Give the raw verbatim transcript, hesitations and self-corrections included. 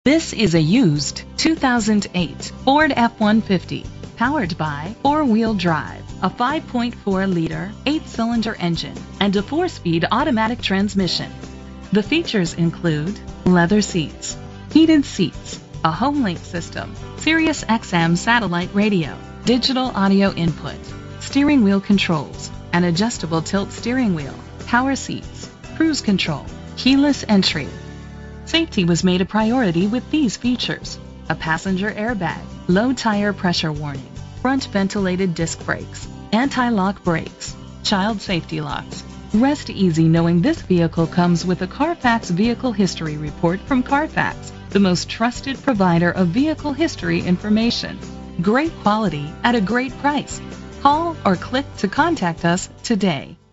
This is a used two thousand eight Ford F one fifty, powered by four-wheel drive, a five point four liter, eight-cylinder engine, and a four-speed automatic transmission. The features include leather seats, heated seats, a home-link system, Sirius X M satellite radio, digital audio input, steering wheel controls, an adjustable tilt steering wheel, power seats, cruise control, keyless entry. Safety was made a priority with these features: a passenger airbag, low tire pressure warning, front ventilated disc brakes, anti-lock brakes, child safety locks. Rest easy knowing this vehicle comes with a Carfax Vehicle History Report from Carfax, the most trusted provider of vehicle history information. Great quality at a great price. Call or click to contact us today.